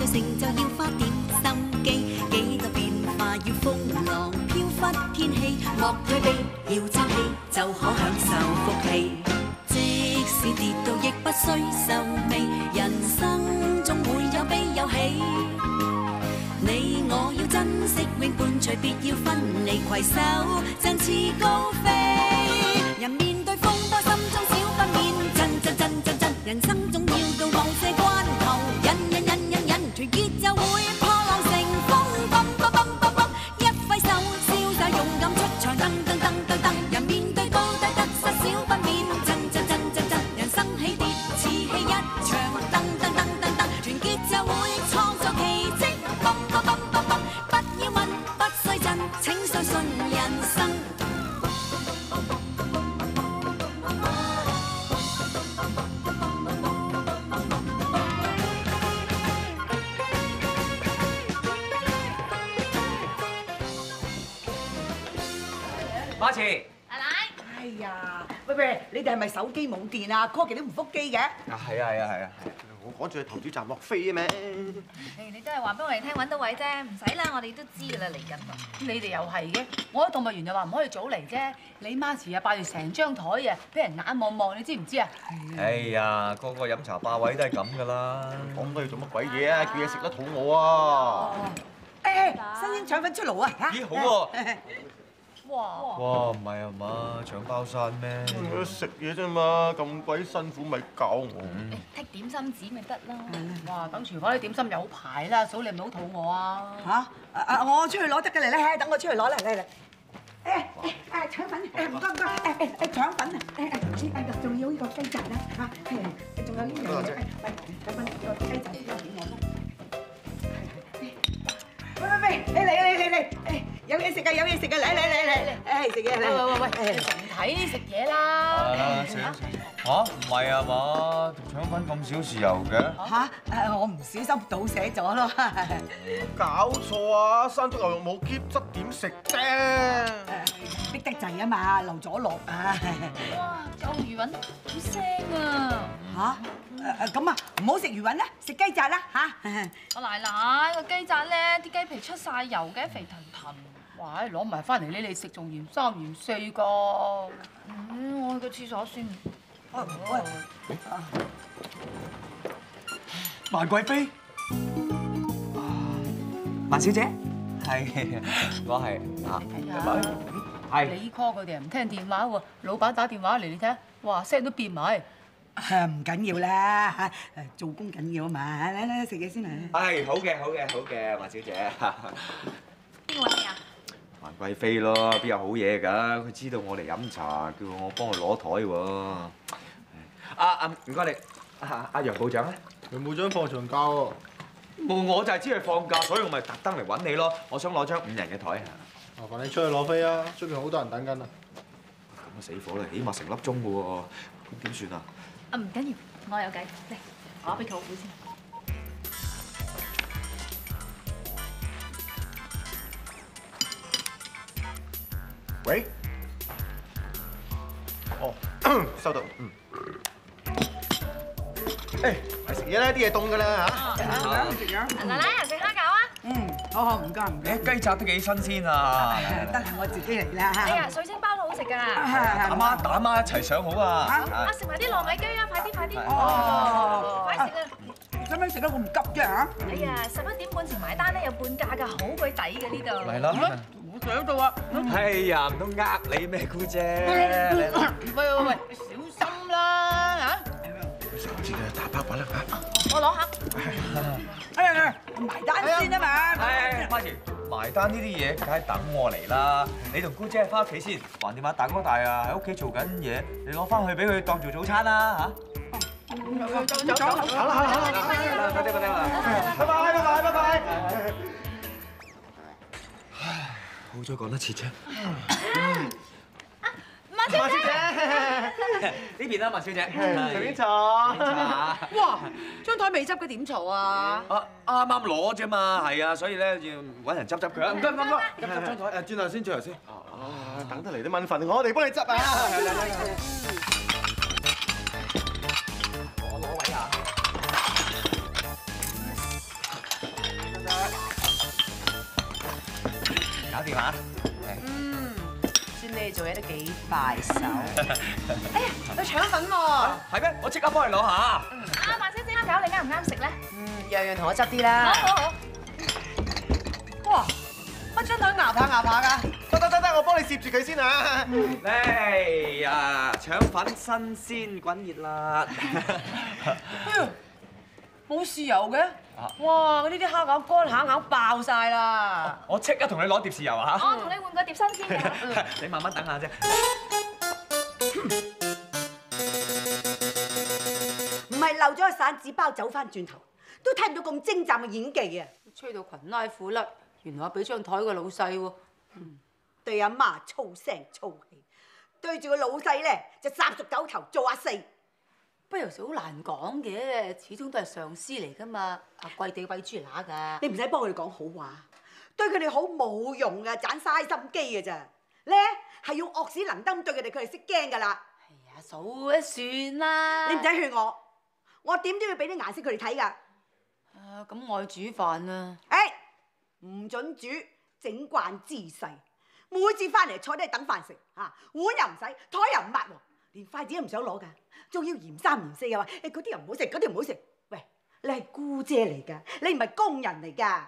再成就要花點心機，幾多變化要風浪飄忽天氣，莫退避，要爭氣就可享受福氣。即使跌倒亦不需愁眉，人生總會有悲有喜。你我要珍惜永伴隨，別要分離，攜手振翅高飛。人面對風波，心中少不免震，人生總要到某些關頭，忍，團結就會破浪成風，一揮手瀟灑勇敢出場，噔，人面對高低得失少不免震，人生起跌似戲一場，噔，團結就會創造奇蹟，不要問，不須震，請相信人生。 馬慈， 奶奶， 哎呀，喂，你哋係咪手機冇電啊 ？call 極都唔覆機嘅。 係啊， 我趕住去投資站落飛啊咩？ 你都係話俾我哋聽揾到位啫，唔使啦，我哋都知㗎啦，嚟緊。 你哋又係嘅，我喺動物園又話唔可以早嚟啫。你媽遲啊霸住成張台啊，俾人眼望望，你知唔知啊？ 哎呀，個個飲茶霸位都係咁噶啦。 講多要做乜鬼嘢啊？叫嘢食得肚餓啊！ 誒，新鮮腸粉出爐啊！ 咦，好喎！ 哇！ 哇，唔係啊嘛，搶包山咩？ 食嘢啫嘛，咁鬼辛苦咪搞我。 剔點心紙咪得咯。 哇！等廚房啲點心有排啦，嫂你係咪好肚餓啊？ 嚇！我出去攞得㗎嚟，等我出去攞嚟。誒，腸粉，唔該，腸粉啊，仲要呢個雞雜啦嚇，仲有呢樣嘢，腸粉個雞雜呢個點我啦。喂，你嚟，有嘢食啊，嚟，誒食嘢嚟。 喂，唔睇食嘢啦。 食嚇，唔係啊嘛，條腸粉咁少豉油嘅。 嚇！我唔小心倒瀉咗咯。 搞錯啊！山竹牛肉冇 keep 質點食啫？ 逼得滯啊嘛，漏咗落啊！ 哇，有魚雲好腥啊！ 嚇！咁啊，唔好食魚雲啦，食雞雜啦嚇！ 我奶奶個雞雜咧，啲雞皮出晒油嘅，肥騰騰。 哇！攞埋翻嚟你食，仲嫌三嫌四個。 我去個廁所先。 喂， 萬貴妃，萬小姐，係，我係係。 你 call 佢哋唔聽電話喎，老闆打電話嚟你睇下，哇聲都變埋。 唔緊要啦嚇，做工緊要啊嘛，嚟食嘢先嚟。 係好嘅，萬小姐。 邊個揾你啊？ 萬貴妃咯，邊有好嘢㗎？佢知道我嚟飲茶，叫我幫佢攞台喎。唔該你，阿楊部長咧？ 楊部長放長假喎。 冇，我就係知佢放假，所以我咪特登嚟揾你咯。我想攞張5人嘅台。 麻煩你出去攞飛啊！出邊好多人等緊啊！ 咁啊死火啦，起碼成粒鐘嘅喎，咁點算啊？ 唔緊要，我有計。嚟，我俾佢好估先。 喂？哦，收到。誒，快食嘢啦，啲嘢凍㗎啦嚇。 食樣。 奶奶啊，食蝦餃啊！ 好，唔該。 雞雜都幾新鮮啊！ 得啦，我自己嚟啦。 哎呀，水晶包都好食㗎。 打媽一齊上好啊！ 食埋啲糯米雞啊！快啲！快食啊！ 使唔使食得咁急啫嚇？ 哎呀，11點半前埋單咧有半價㗎，好鬼抵嘅呢度。 嚟啦！ 我想到啊！ 哎呀，唔通你咩姑姐？ 喂，小心啦嚇！ 手指嘅大包品啦嚇。 我攞下。 埋單先啊嘛！ 花兒埋單呢啲嘢，梗係等我嚟啦。你同姑姐翻屋企先，橫掂啊大哥大啊喺屋企做緊嘢，你攞翻去俾佢當做早餐啦嚇。 走啦！ 快啲！拜拜！唉，好彩講得切啫。 萬小姐， 呢邊啦，萬小姐， 隨便坐。 哇！張台未執嘅點嘈啊？ 啱啱攞啫嘛，係啊，所以咧要揾人執佢。唔該， 執張台，轉頭先。等得嚟啲蚊瞓，我哋幫你執啊！ 掂啊！ 算你做嘢都幾快手。 哎呀，有腸粉喎！ 係咩？我即刻幫你攞下。 啊，萬小姐啱搞，你啱唔啱食咧？ 樣樣同我執啲啦。 好。 哇！乜張台牙扒㗎？ 得，我幫你攝住佢先啊！ 嚟呀，腸粉新鮮滾熱辣。 冇豉油嘅。哇！呢啲蝦餃乾下硬爆晒啦！ 我即刻同你攞碟豉油啊嚇！ 我同你換個碟新鮮嘅。 你慢慢等下啫。 唔係漏咗個散紙包走翻轉頭，都睇唔到咁精湛嘅演技啊！ 吹到裙拉褲甩，原來我俾張台個老細喎。 對阿媽粗聲粗氣，對住個老細咧就殺熟狗頭做阿四。 不過有時好難講嘅，始終都係上司嚟㗎嘛，貴地餵豬乸㗎。 你唔使幫佢哋講好話，對佢哋好冇用㗎，盞嘥心機㗎咋。咧係用惡死能登對佢哋識驚㗎啦。 係啊，數一算啦。 你唔使勸我點都要俾啲顏色佢哋睇㗎。 咁我去煮飯啦。 唔準煮，整慣姿勢。每次翻嚟坐低等飯食，碗又唔洗，台又唔抹喎，連筷子都唔想攞㗎，仲要嫌三嫌四又話嗰啲又唔好食，嗰啲唔好食。喂，你係姑姐嚟㗎，你唔係工人嚟㗎。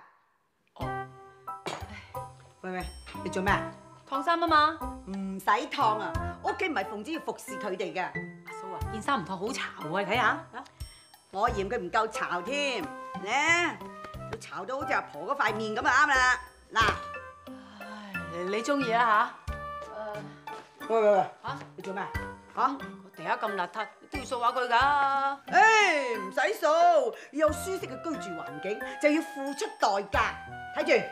喂，你做咩啊？ 燙衫啊嘛。 唔使燙啊，屋企唔係奉旨要服侍佢哋㗎。 阿嫂啊，件衫唔燙好潮啊，你睇下。 我嫌佢唔夠潮添，咧要潮到好似阿婆嗰塊面咁啊啱啦。嗱。 你中意啦嚇。 喂，你做咩啊？ 我地下咁邋遢，都要掃下佢㗎。 唔使掃，要有舒適嘅居住環境，就要付出代價。睇住，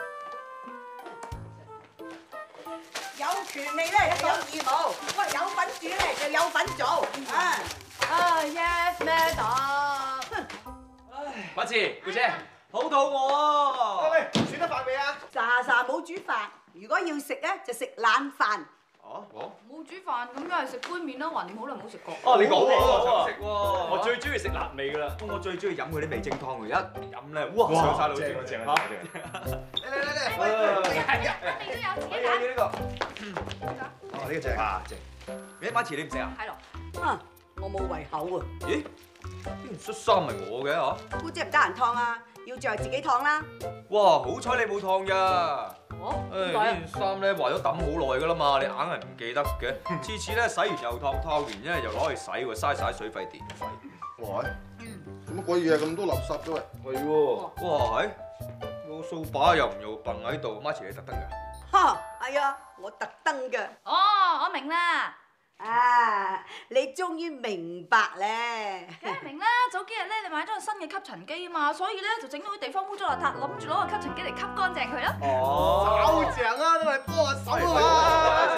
有權利咧就有義務，喂，有份煮咧就有份做。 Yes madam。 馬慈，姑姐，好肚餓喎！ 喂，煮得飯未啊？ 喳冇煮飯，如果要食咧就食冷飯。 冇煮飯咁，梗係食杯麵啦，橫掂好耐冇食過。 哦，你講喎， 想食喎！ 我最中意食辣味㗎啦。 我最中意飲佢啲味精湯嘅，一飲咧，哇，上晒腦正正嚇！ 嚟， 味都有自己揀。 呢個，呢個正啊正。馬慈你唔食啊？ 係咯。 我冇胃口啊。 咦？呢件恤衫係我嘅嚇？ 姑姐唔得閒燙啊，要着自己燙啦。 哇！好彩你冇燙咋。呢件衫咧話咗抌好耐㗎啦嘛，你硬係唔記得嘅。次次咧洗完又燙，燙完咧又攞去洗喎，嘥晒水費電費。 喂，做乜鬼嘢咁多垃圾嘅喂？ 係喎。哇係，個掃把又唔用笨喺度，馬慈你特登㗎？ 係啊，我特登㗎。 哦，我明啦。 你終於明白咧。 梗係明啦，早幾日咧你買咗個新嘅吸塵機啊嘛，所以咧就整到啲地方污糟邋遢，諗住攞個吸塵機嚟吸乾淨佢咯。 好正啊，都係幫下手啊！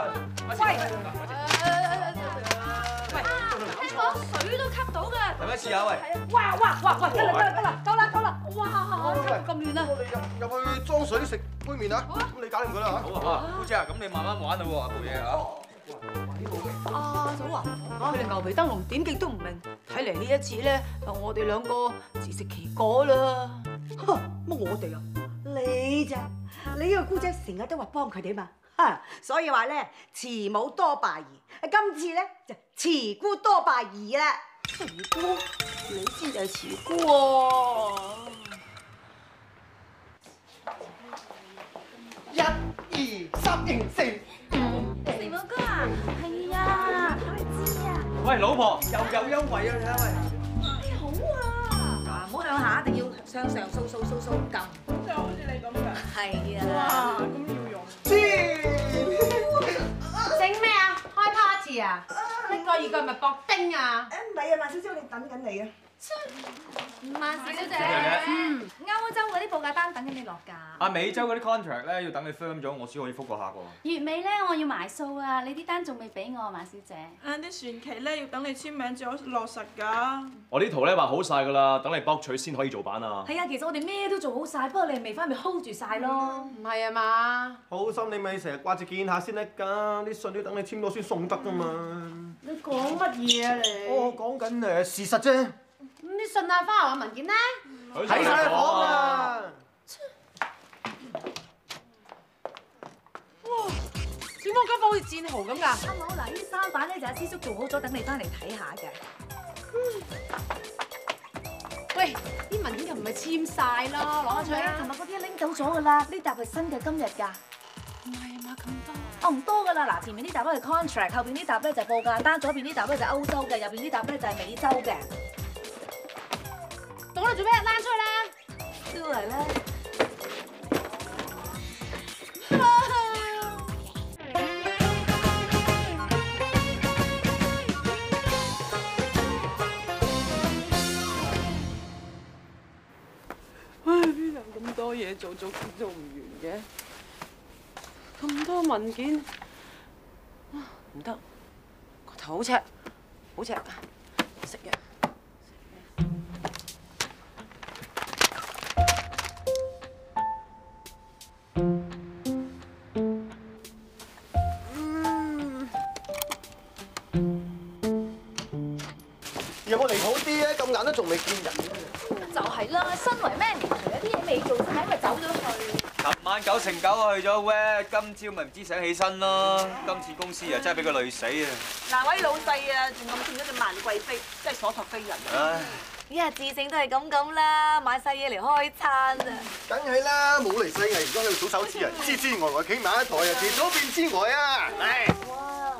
聽講水都吸到㗎。 係咪試下喂？ 哇！得啦，夠啦！哇！咁亂啊！ 入去裝水食杯麵啊！咁你搞掂佢啦嚇。 好啊，姑姐啊，咁你慢慢玩啦喎，部嘢啊。 阿嫂啊，佢哋牛皮燈籠點極都唔明，睇嚟呢一次咧，我哋兩個自食其果啦。 乜我哋啊？你咋？你呢個姑姐成日都話幫佢哋嘛，所以話咧慈母多敗兒，今次咧就慈姑多敗兒啦。 慈姑，你先就係慈姑喎。 1、2、3應4。 四寶哥啊，係啊，我知啊。 喂，老婆又有優惠啊！你睇下喂。 好啊。唔好向下，一定要向上掃撳。 就好似你咁㗎。 係啊。 哇，咁要用。 整咩啊？開 party 啊？呢個二個係咪薄丁啊？ 唔係啊，萬小姐，我哋等緊你啊。 萬小姐，歐洲嗰啲報價單等緊你落價。 啊，美洲嗰啲 contract 咧要等你 firm 咗，我先可以覆個客喎。 月尾咧我要埋數啊，你啲單仲未俾我，萬小姐。 啲船期咧要等你簽名至可落實㗎。 我啲圖咧畫好晒㗎啦，等你博取先可以做版啊。 係啊，其實我哋咩都做好晒，不過你未翻咪 hold 住晒咯。 唔係啊嘛？ 好心你咪成日掛住見下先得㗎，啲信都等你簽咗先送得㗎嘛。 你講乜嘢啊你？ 我講緊事實啫。 咁啲信啊、花啊、文件咧？ 喺晒房啊！ 裝修好似戰壕咁㗎。 阿母嗱，呢3板咧就阿師叔做好咗，等你翻嚟睇下嘅。 喂，啲文件就唔係簽晒啦，攞出嚟啦。 琴日嗰啲拎走咗㗎啦，呢沓係新嘅今日㗎。 唔係嘛，咁多？ 哦，唔多㗎啦，嗱，前面呢沓咧係 contract， 後邊呢沓咧就係報價單，左邊呢沓咧就係歐洲嘅，右邊呢沓咧就係美洲嘅。 到你做咩？拉出去啦！ 都嚟啦。 邊有咁多嘢做唔完嘅？咁多文件，唔得，個頭好赤，好赤，食藥。 有冇離譜啲啊？咁晏都仲未見人。 就係啦，身為 manager 有啲嘢未做先，咪走咗去。 琴晚9成9去咗 West，今朝咪唔知醒起身咯。今次公司啊真係俾佢累死啊！ 嗱，位老細啊，仲咁見咗隻萬貴妃，真係所託非人。 唉， 依家智勝都係咁啦，買晒嘢嚟開餐啊！ 梗係啦，冇嚟世藝，而家喺度數手指啊，黐黐呆呆企埋一台啊，前左變之呆啊！唉， 哇，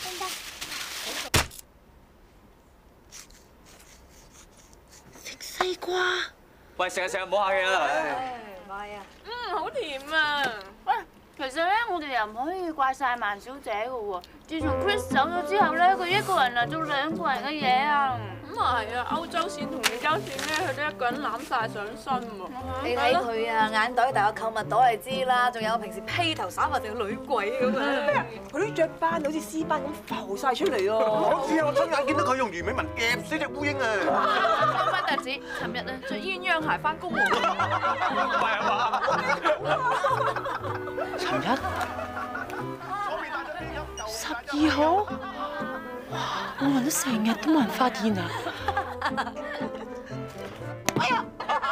西瓜。 喂，食啊，唔好客氣啦！唉， 買啊！ 好甜啊！喂，其實咧，我哋又唔可以怪晒萬小姐嘅喎。自從 Chris 走咗之後咧，佢一個人啊做2個人嘅嘢啊。 咁啊係啊，歐洲線同美洲線咧，佢都一個人攬晒上身喎。 你睇佢啊，眼袋大過購物袋，你知啦。仲有平時披頭散髮成個女鬼咁啊！ 佢啲雀斑好似絲斑咁浮晒出嚟喎。 我知啊，我親眼見到佢用魚尾紋夾死隻烏蠅啊！ 講翻特子，尋日啊着鴛鴦鞋翻工喎。 唔係啊嘛？ 尋日12號，哇！我問咗成日都冇人發現啊！哎呀！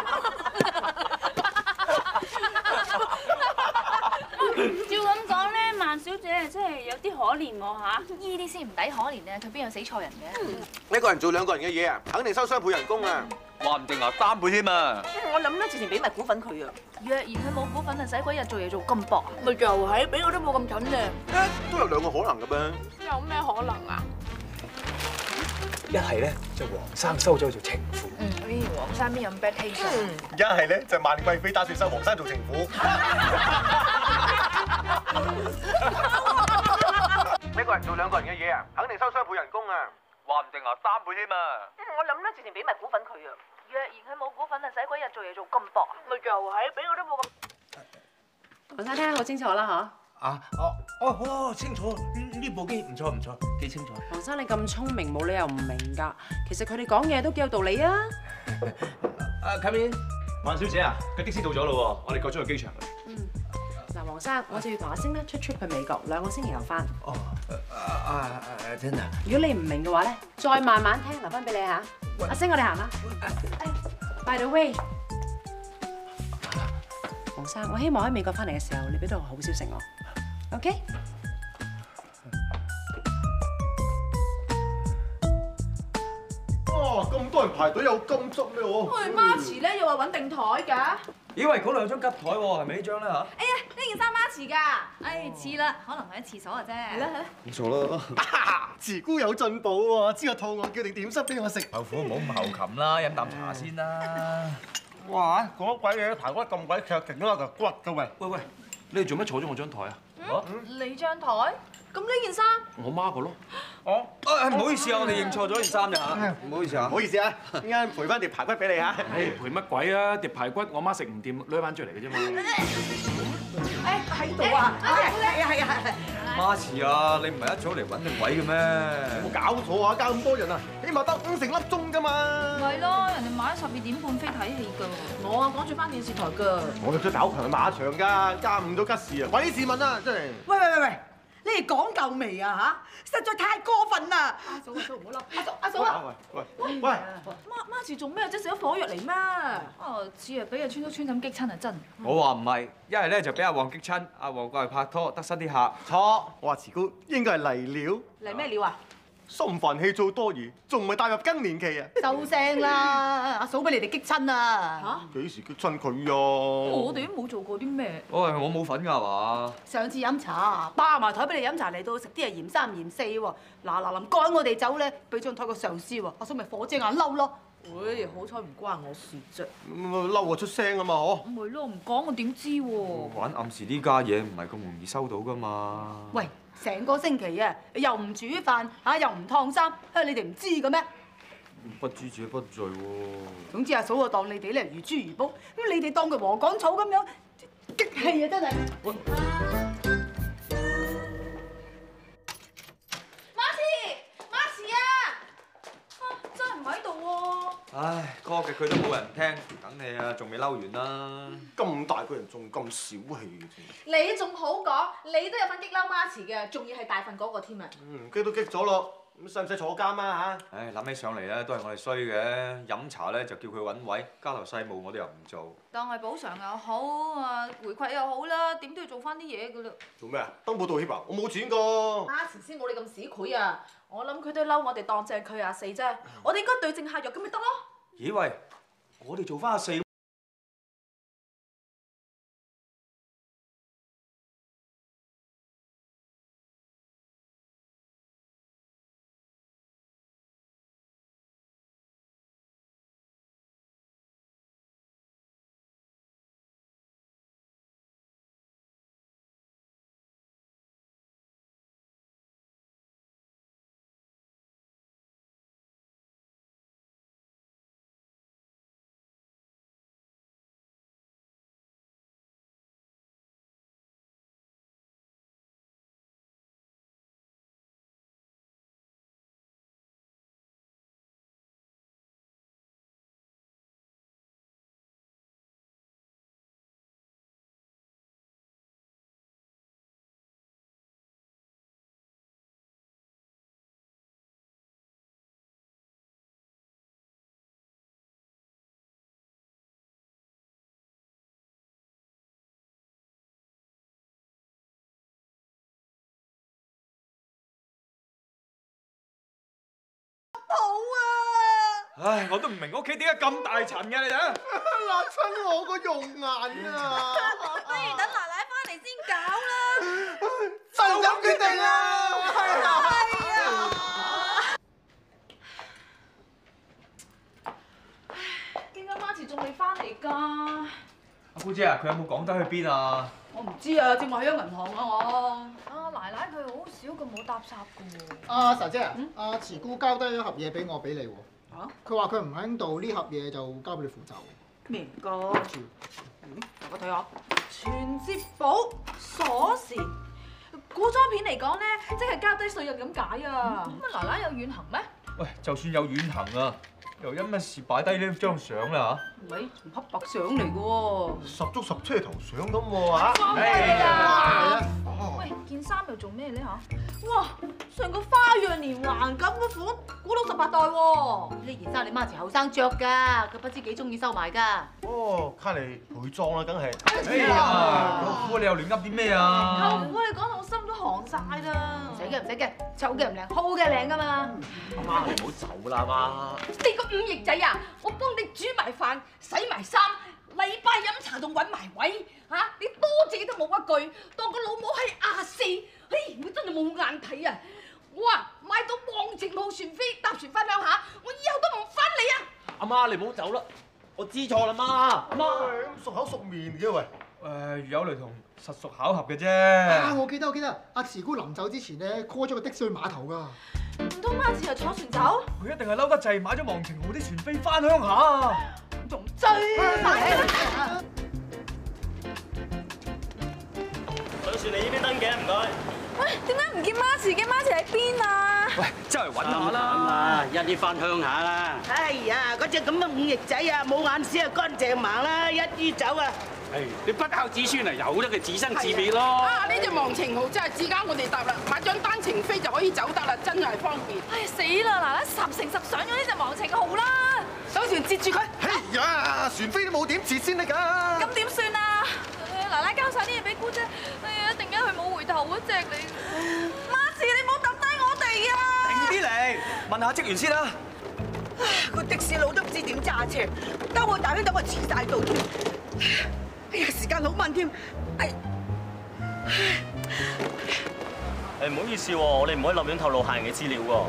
照咁講咧，萬小姐真係有啲可憐喎嚇。 呢啲先唔抵可憐啊！佢邊有死錯人嘅？ 一個人做2個人嘅嘢啊，肯定收雙倍人工啊！ 話唔定啊，3倍添啊！ 我諗咧，之前俾埋股份佢啊。 若然佢冇股份啊，使鬼日做嘢做咁薄啊？ 咪就係，俾我都冇咁蠢嘅。 都有2個可能嘅噃。 有咩可能啊？ 一係咧就黃生收咗做情婦， 黃生邊有咁 bad taste 啊？ 一係咧就萬貴妃打算收黃生做情婦。一個人做2個人嘅嘢啊，肯定收雙倍人工啊！ 話唔定啊，3倍添啊！ 我諗咧，之前俾埋股份佢啊。 若然佢冇股份啊，使鬼日做嘢做咁薄啊？ 咪就係，俾我都冇咁。 黃生聽得好清楚啦嚇。 清楚，呢部機唔錯，幾清楚。 黃生你咁聰明，冇理由唔明㗎。其實佢哋講嘢都幾有道理啊。 Come in， 萬小姐啊，個的士到咗咯喎，我哋過咗去機場啦。 嗱，黃生，我就要同阿星咧出 trip 去美國，2個星期後翻。 真啊！ 如果你唔明嘅話咧，再慢慢聽，留翻俾你嚇。阿星，我哋行啦。By the way，黃生，我希望喺美國翻嚟嘅時候，你俾到個好消息我。OK？ 哇！咁多人排隊有金足咩喎？ 喂，媽遲咧又話揾定台㗎。 咦喂，嗰2張吉台喎，係咪呢張咧嚇？ 哎呀，呢件衫媽遲㗎。似啦，可能喺廁所啊啫。係啦。 唔錯啦，慈姑有進步喎，知我肚餓叫定點心俾我食。 舅父唔好咁後擒啦，飲啖茶先啦。 哇！講乜鬼嘢？排骨咁鬼劇情都有嚿骨㗎喂！ 喂，你哋做乜坐咗我張台啊？ 你張台？咁呢件衫？ 我媽個咯。 唔好意思啊，我哋認錯咗件衫啫嚇。唔好意思啊。 唔好意思啊，陣間賠翻碟排骨俾你嚇。 賠乜鬼啊？碟排骨我媽食唔掂，攞翻出嚟嘅啫嘛。 喺度啊！係啊！ 媽遲啊，你唔係一早嚟揾定位嘅咩？ 冇搞錯啊！加咁多人啊，起碼得5成粒鐘㗎嘛。 係咯，人哋買咗12點半飛睇戲㗎。我啊趕住翻電視台㗎。 我入咗搞強嘅馬場㗎，加5咗吉時啊！鬼市民啊，真係。 喂！ 你哋講夠未啊嚇？實在太過分啦！ 阿嫂唔好嬲，阿嫂啊！ 喂， 媽住做咩啫？食咗火藥嚟咩？似係俾人穿咁激親啊！真。 我話唔係，一係咧就俾阿旺激親，阿旺過嚟拍拖，得失啲客。 錯，我話慈姑應該係嚟料。 嚟咩料啊？ 心煩氣躁多疑，仲唔係踏入更年期啊？ 收聲啦！阿嫂俾你哋激親啊！ 幾時激親佢啊？ 我哋都冇做過啲咩。 我冇份㗎係嘛？ 上次飲茶，霸埋台俾你飲茶嚟到食啲係嫌三嫌四喎，嗱臨趕我哋走咧，俾張台個上司喎，阿嫂咪火遮眼嬲咯。 喂，好彩唔關我事啫。 嬲我出聲啊嘛，嗬？ 唔係咯，唔講我點知喎？ 玩暗示呢家嘢唔係咁容易收到㗎嘛。 喂，成個星期啊，又唔煮飯嚇，又唔燙衫，你哋唔知嘅咩？ 不知者不罪喎。 總之阿嫂就當你哋咧如珠如寶，咁你哋當佢禾稈草咁樣，激氣啊真係！ 媽啊！真係唔喺度喎。 唉，call極佢都冇人聽，等你啊，仲未嬲完啦。 咁大個人仲咁小氣嘅啫。 你仲好講，你都有份激嬲媽慈嘅，仲要係大份嗰個添啊！ 激都激咗咯，咁使唔使坐監啊嚇？ 唉，諗起上嚟咧，都係我哋衰嘅。飲茶咧就叫佢揾位，家頭細務我哋又唔做。 當係補償又好啊，回饋又好啦，點都要做翻啲嘢噶啦。 做咩啊？登報道歉啊？我冇錢㗎。 媽慈先冇你咁市儈啊！我諗佢都嬲我哋當正佢阿四啫，我哋應該對症下藥咁咪得咯。 咦喂，我哋做翻阿四。唉，我都唔明屋企點解咁大塵嘅你睇， 辣親我個肉眼啊！ 不如等奶奶翻嚟先搞啦。 就咁決定啦！係啊！點解媽慈仲未翻嚟㗎？ 阿姑姐啊，佢有冇講得去邊啊？ 我唔知啊，正話去咗銀行啊我。 奶奶佢好少咁冇搭霎㗎喎。 阿嫂姐啊，阿慈姑交低咗盒嘢俾我俾你喎。佢話佢唔喺度，呢盒嘢就交俾你負責。 咩嚟㗎？我睇下，存摺簿、鎖匙。古裝片嚟講咧，即係交低稅任咁解啊！ 咁奶奶有遠行咩？ 喂，就算有遠行啊，又因乜事擺低呢張相啦唔係黑白相嚟嘅喎， 十足十車頭相咁喎嚇！ 喂，件衫又做咩咧嚇？ 哇！成個花樣連環咁嘅款，古董18代喎。呢件衫你媽慈後生着㗎，佢不知幾中意收埋㗎。 哦，卡嚟陪裝啦，梗係。 哎呀，舅父你又亂噏啲咩啊？ 舅父你講到我心都寒晒啦。唔使嘅，醜嘅唔靚，好嘅靚㗎嘛。 阿媽你唔好走啦，媽。 你個五翼仔啊！我幫你煮埋飯、洗埋衫，禮拜飲茶仲揾埋位嚇，你多謝都冇一句，當個老母係亞四，我真係冇眼睇啊！哇！買到望程號船飛，搭船翻鄉下，我以後都唔翻嚟啊！ 阿媽你唔好走啦，我知錯啦，媽。阿媽， 熟口熟面嘅喂。 如有雷同，實屬巧合嘅啫。 啊！我記得，阿慈姑臨走之前咧 call 咗個的士去碼頭㗎。 唔通媽慈係坐船走？ 佢一定係嬲得滯，買咗望程號啲船飛翻鄉下。 仲追上船嚟呢邊登嘅，唔該。 喂，點解唔見媽慈嘅？媽慈喺邊啊？ 喂，周圍揾下啦！ 一啲翻鄉下啦。哎呀，嗰隻咁嘅五翼仔啊，冇眼屎啊，乾淨盲啦，一於走啊！ 係你不孝子孫啊，由得佢自生自滅咯。 啊！呢隻忘情號真係自家我哋搭啦，買張單程飛就可以走得啦，真係方便。 唉死啦！嗱，10成10上咗呢隻忘情號啦， 手船截住佢。 哎呀，船飛都冇點截先得㗎。 咁點算啊？奶奶交晒啲嘢俾姑姐，哎呀，一定因佢冇回頭嗰隻嚟。媽慈，你唔好抌低我哋啊！ 定啲嚟，問下職員先啦。 個的士佬都唔知點揸車，兜我大圈等我遲晒到添。哎呀，時間好慢添。 唔好意思喎，我哋唔可以立亂透露客人嘅資料喎。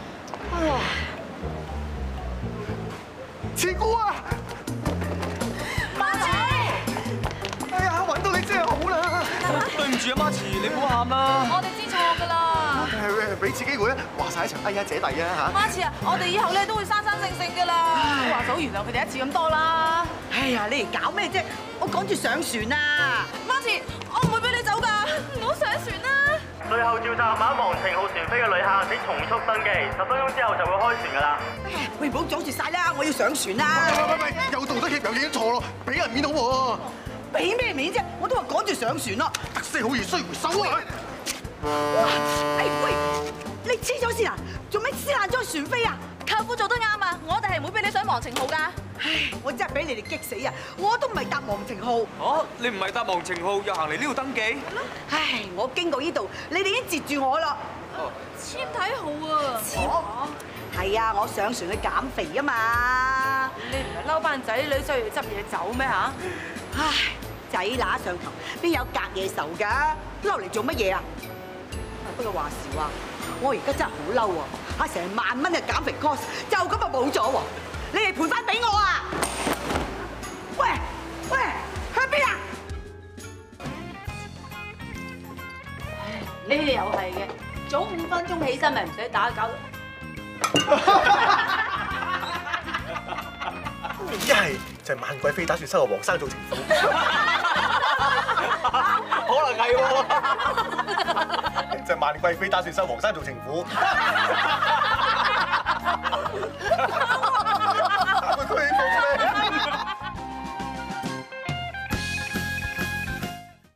慈姑啊！ 媽慈！ 哎呀，揾到你真係好啦！ 對唔住啊，媽慈，你唔好喊啦。 我哋知錯㗎啦。 俾次機會啊，話晒一場哎呀姐弟啊嚇！ 媽慈啊，我哋以後咧都會生生性性㗎啦。話早原諒佢哋一次咁多啦。 哎呀，你嚟搞咩啫？我趕住上船啊！ 媽慈，我唔會俾你走㗎，唔好上船啦。 最後召集買忘情號船飛嘅旅客，請從速登記，10分鐘之後就會開船㗎啦。 喂，唔好阻住晒啦，我要上船啦！ 喂，有道德協又影錯咯，俾人面好喎。 俾咩面啫？我都話趕住上船咯。 特色好易衰回收啊！ 哇！哎喂，你黐咗線啊？做咩撕爛咗船飛啊？ 舅父做得啱啊！我哋係唔會俾你上忘情號㗎。 唉，我真係俾你哋激死啊！我都唔係搭忘情號。 哦，你唔係搭忘情號，又行嚟呢度登記？ 唉，我經過呢度，你哋已經截住我啦。 簽體號啊！ 係啊，我上船去減肥啊嘛。 你唔係嬲班仔女需要執嘢走咩嚇？ 唉，仔乸上頭，邊有隔夜仇㗎？嬲嚟做乜嘢啊？不過話時話，我而家真係好嬲喎！成1萬蚊嘅減肥 course 就咁就冇咗喎！你哋賠翻俾我啊！喂，去邊啊？ 你哋又係嘅，早5分鐘起身咪唔使打攪。 一係就係萬貴妃打算收個黃生做情婦，可能係喎。就係萬貴妃打算收黃生做情婦。